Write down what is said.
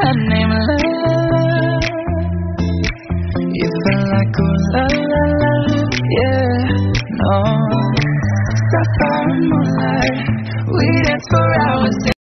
had named La La La. You felt like ooh la la la, yeah, no. Sapphire and moonlight, we danced for hours.